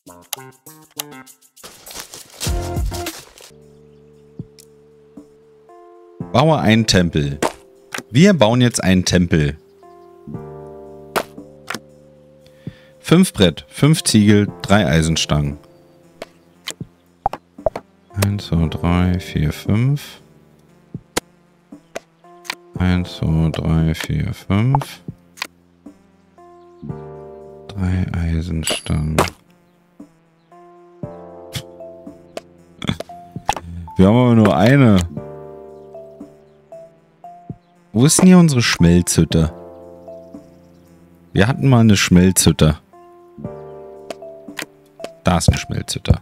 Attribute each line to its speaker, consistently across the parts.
Speaker 1: Baue einen Tempel. Wir bauen jetzt einen Tempel. 5 Brett, 5 Ziegel, 3 Eisenstangen. 1, 2, 3, 4, 5. 1, 2, 3, 4, 5. 3 Eisenstangen. Wir haben aber nur eine. Wo ist denn hier unsere Schmelzhütte? Wir hatten mal eine Schmelzhütte. Da ist eine Schmelzhütte.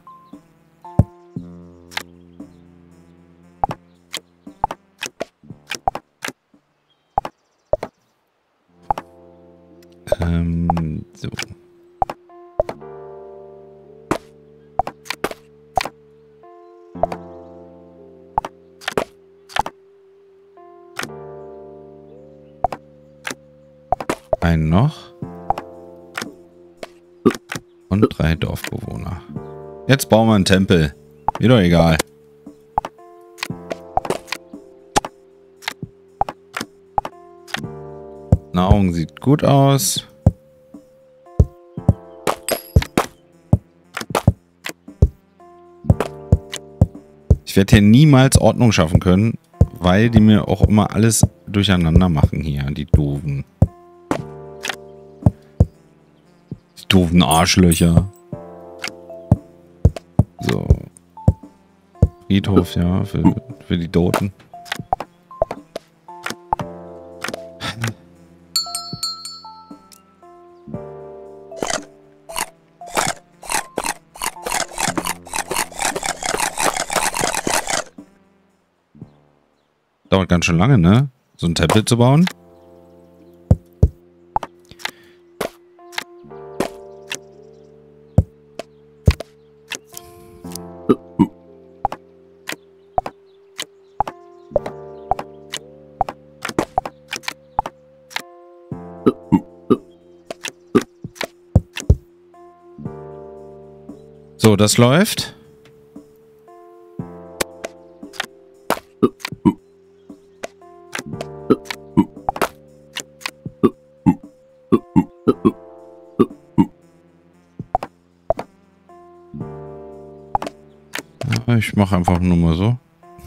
Speaker 1: So. Einen noch. Und 3 Dorfbewohner. Jetzt bauen wir einen Tempel. Mir doch egal. Nahrung sieht gut aus. Ich werde hier niemals Ordnung schaffen können, weil die mir auch immer alles durcheinander machen hier, die Doofen. Die doofen Arschlöcher. So. Friedhof, ja, für die Toten. Dauert ganz schön lange, ne? So ein Tempel zu bauen. So, das läuft. Ich mache einfach nur mal so.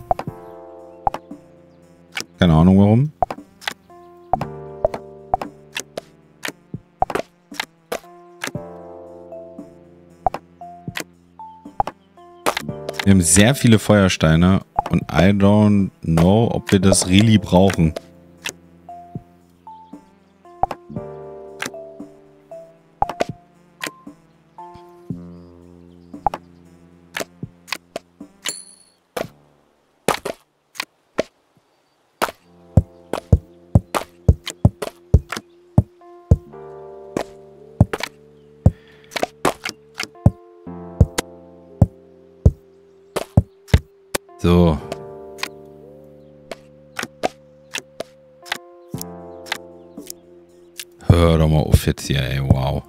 Speaker 1: Keine Ahnung warum. Wir haben sehr viele Feuersteine und I don't know, ob wir das really brauchen. So. Hör doch mal auf jetzt hier, ey, wow.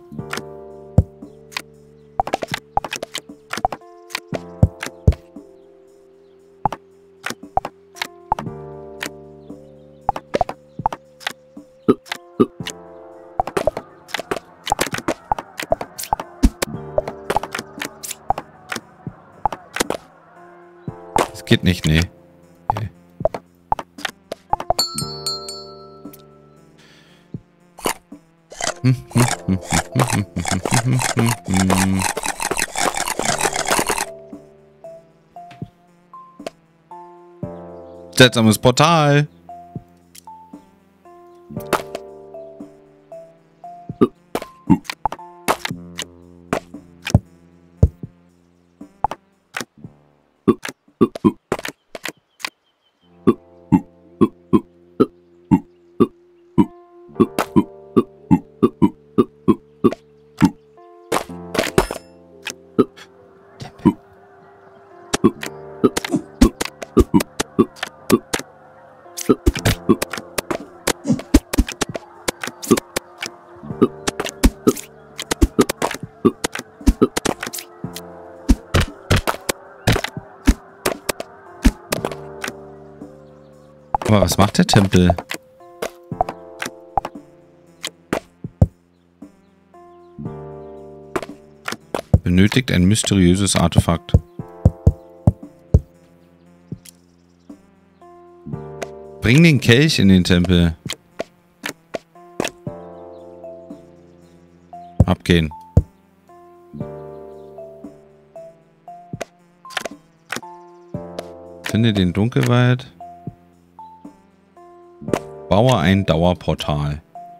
Speaker 1: Das geht nicht, nee. Okay. Seltsames Portal. Aber was macht der Tempel? Benötigt ein mysteriöses Artefakt. Bring den Kelch in den Tempel. Abgehen. Finde den Dunkelwald. Baue ein Dauerportal.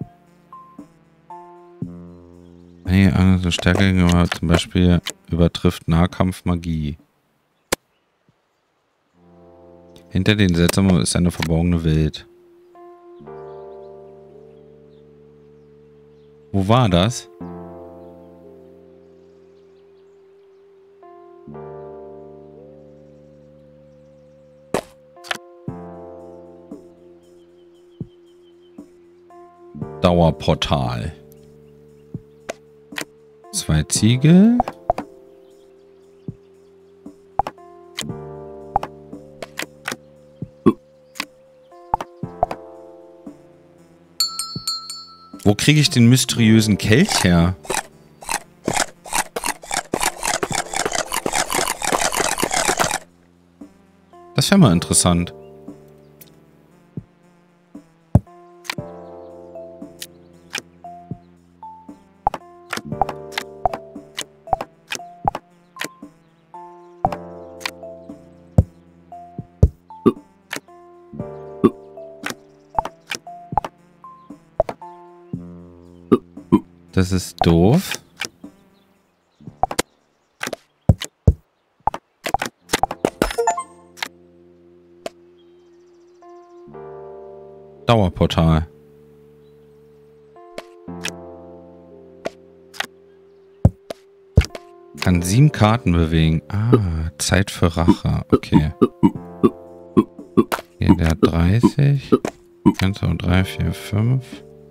Speaker 1: Einige andere Stärke zum Beispiel übertrifft Nahkampf Magie. Hinter den Seltsamen ist eine verborgene Welt. Wo war das? Dauerportal. 2 Ziegel. Wo kriege ich den mysteriösen Kelch her? Das wäre mal interessant. Das ist doof. Dauerportal. Kann 7 Karten bewegen. Ah, Zeit für Rache. Okay. Hier, der hat 30. 1, 2, 3, 4, 5.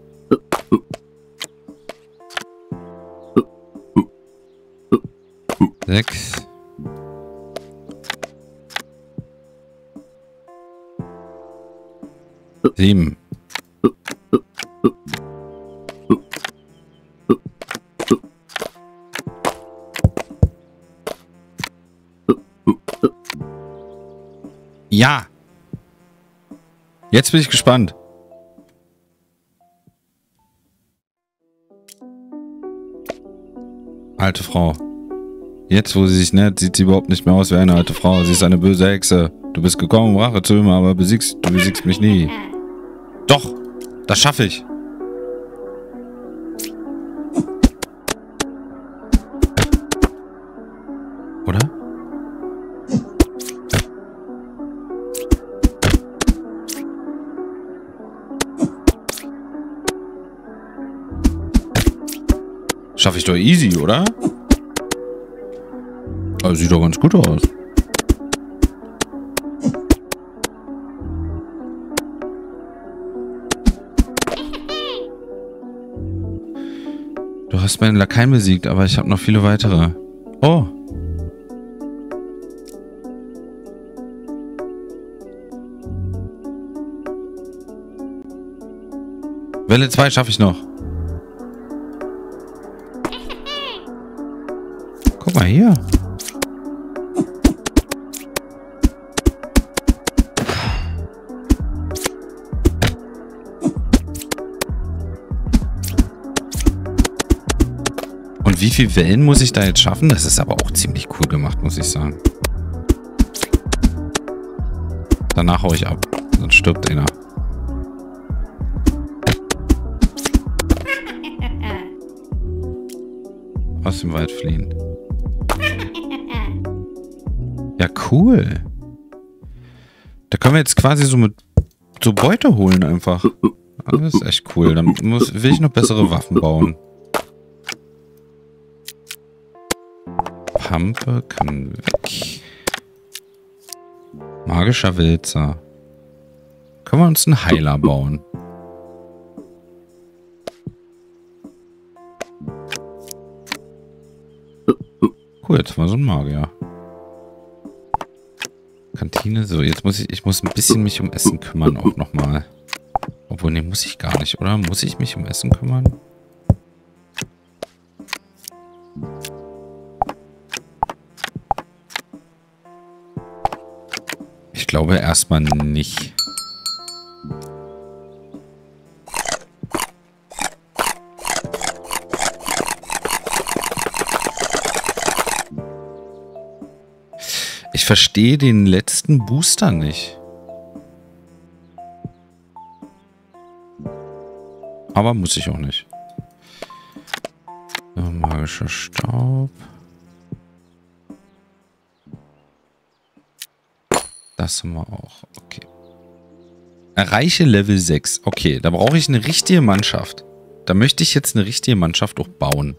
Speaker 1: Sechs. Sieben. Ja. Jetzt bin ich gespannt. Alte Frau. Jetzt, wo sie sich nähert, sieht sie überhaupt nicht mehr aus wie eine alte Frau. Sie ist eine böse Hexe. Du bist gekommen, um Rache zu üben, aber du besiegst mich nie. Doch, das schaffe ich. Oder? Schaffe ich doch easy, oder? Also sieht doch ganz gut aus. Du hast meinen Lakaien besiegt, aber ich habe noch viele weitere. Oh. Welle 2 schaffe ich noch. Guck mal hier. Und wie viele Wellen muss ich da jetzt schaffen? Das ist aber auch ziemlich cool gemacht, muss ich sagen. Danach hau ich ab. Sonst stirbt einer. Aus dem Wald fliehen. Ja, cool. Da können wir jetzt quasi so mit so Beute holen einfach. Das ist echt cool. Dann will ich noch bessere Waffen bauen. Pampe kann weg. Magischer Wälzer. Können wir uns einen Heiler bauen? Cool, jetzt war so ein Magier. Kann Kantine. So, jetzt muss ich muss ein bisschen mich um Essen kümmern auch nochmal. Obwohl, nee, muss ich gar nicht, oder? Muss ich mich um Essen kümmern? Ich glaube erstmal nicht. Ich verstehe den letzten Booster nicht. Aber muss ich auch nicht. So, magischer Staub. Das haben wir auch. Okay. Erreiche Level 6. Okay, da brauche ich eine richtige Mannschaft. Da möchte ich jetzt eine richtige Mannschaft auch bauen.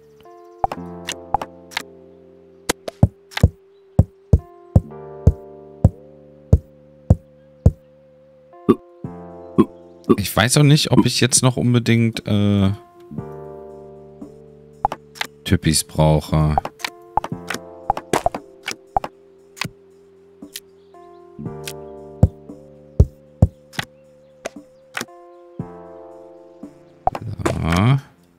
Speaker 1: Ich weiß auch nicht, ob ich jetzt noch unbedingt Typis brauche. So.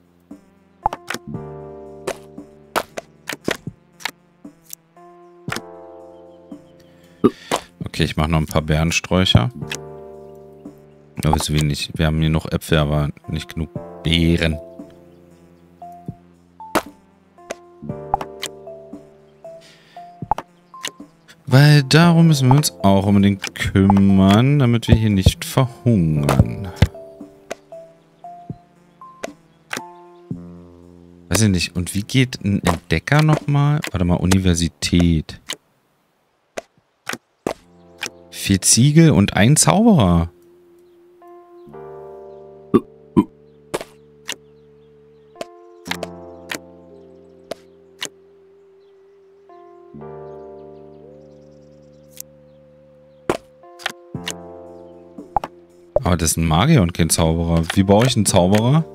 Speaker 1: Okay, ich mache noch ein paar Bärensträucher. Aber ist wenig. Wir haben hier noch Äpfel, aber nicht genug Beeren. Weil darum müssen wir uns auch unbedingt kümmern, damit wir hier nicht verhungern. Weiß ich nicht. Und wie geht ein Entdecker nochmal? Warte mal, Universität. 4 Ziegel und ein Zauberer. Aber das ist ein Magier und kein Zauberer. Wie baue ich einen Zauberer?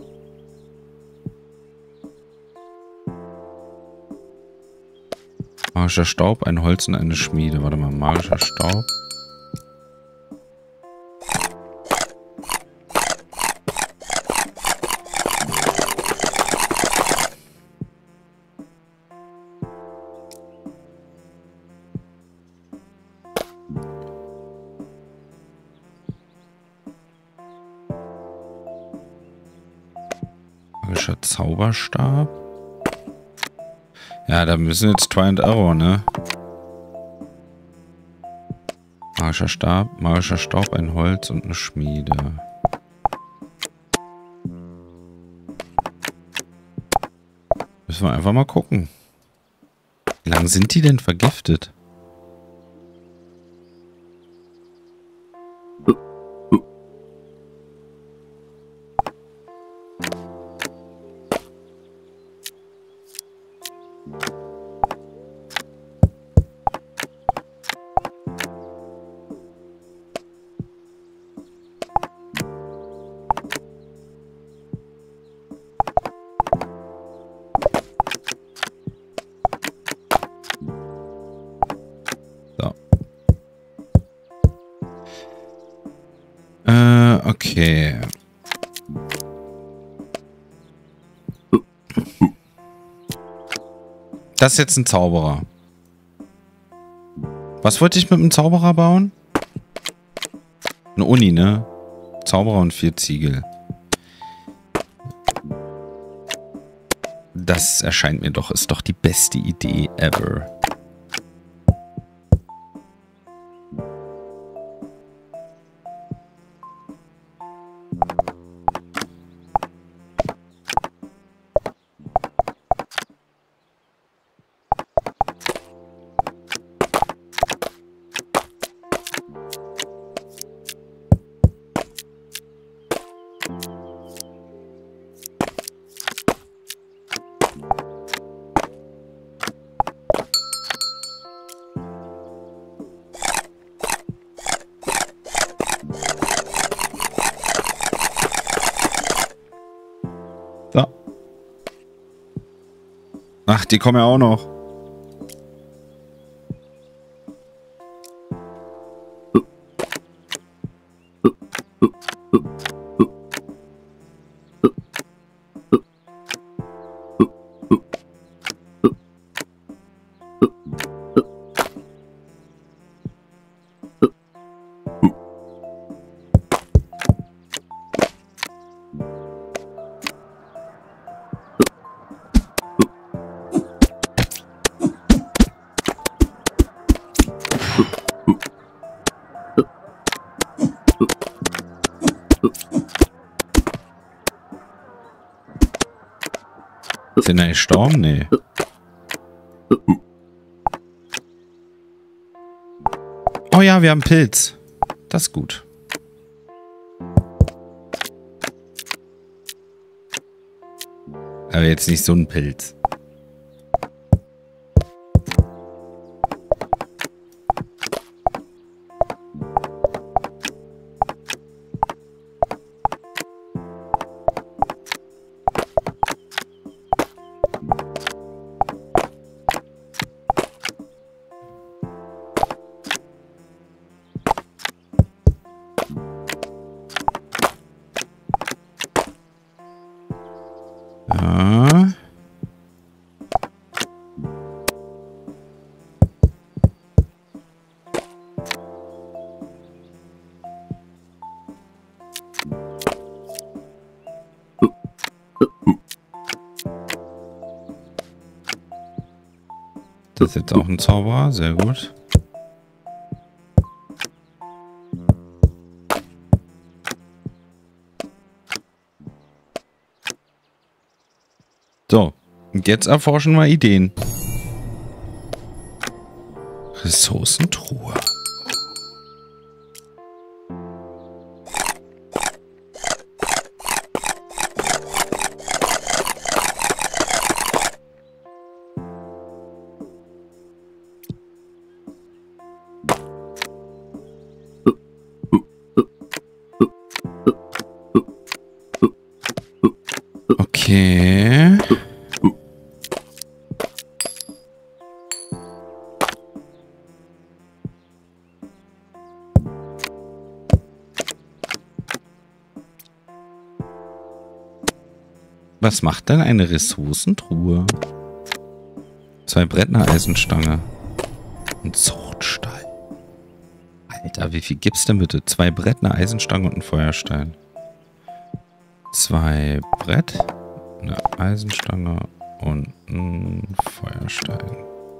Speaker 1: Magischer Staub, ein Holz und eine Schmiede. Warte mal, magischer Staub. Magischer Zauberstab. Ja, da müssen jetzt Try and Error, ne? Magischer Stab, magischer Staub, ein Holz und eine Schmiede. Müssen wir einfach mal gucken. Wie lange sind die denn vergiftet? Okay. Das ist jetzt ein Zauberer. Was wollte ich mit einem Zauberer bauen? Eine Uni, ne? Zauberer und 4 Ziegel. Das erscheint mir doch, ist doch die beste Idee ever. So. Ach, die kommen ja auch noch. Ist denn gestorben? Nee. Oh ja, wir haben Pilz. Das ist gut. Aber jetzt nicht so ein Pilz. Ja. Das ist jetzt auch ein Zauberer, sehr gut. So, und jetzt erforschen wir Ideen. Ressourcentruhe. Okay. Was macht denn eine Ressourcentruhe? 2 Brettner Eisenstange. Ein Zuchtstall. Alter, wie viel gibt's denn bitte? 2 Brettner Eisenstange und ein Feuerstein. 2 Brett, eine Eisenstange und ein Feuerstein.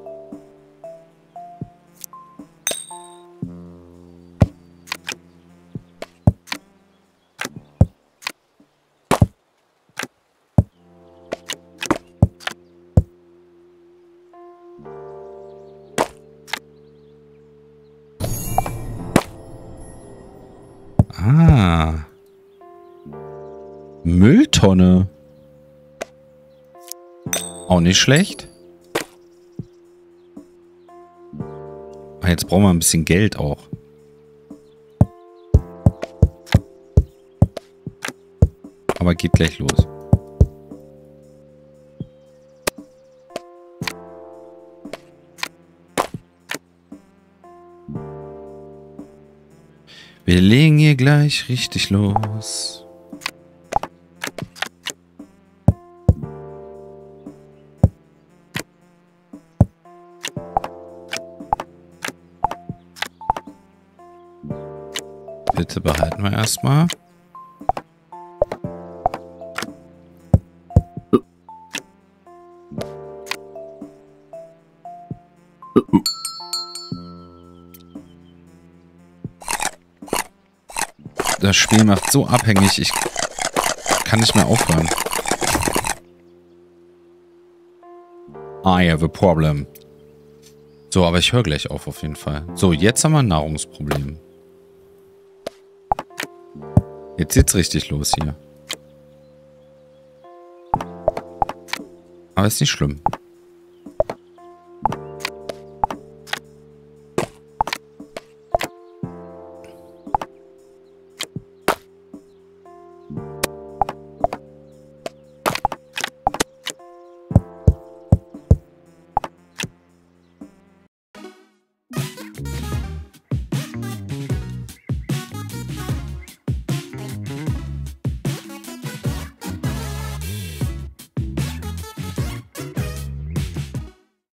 Speaker 1: Ah. Mülltonne. Auch nicht schlecht. Jetzt brauchen wir ein bisschen Geld auch. Aber geht gleich los. Wir legen hier gleich richtig los. Bitte behalten wir erstmal. Das Spiel macht so abhängig, ich kann nicht mehr aufhören. I have a problem. So, aber ich höre gleich auf jeden Fall. So, jetzt haben wir ein Nahrungsproblem. Jetzt geht's richtig los hier. Aber ist nicht schlimm.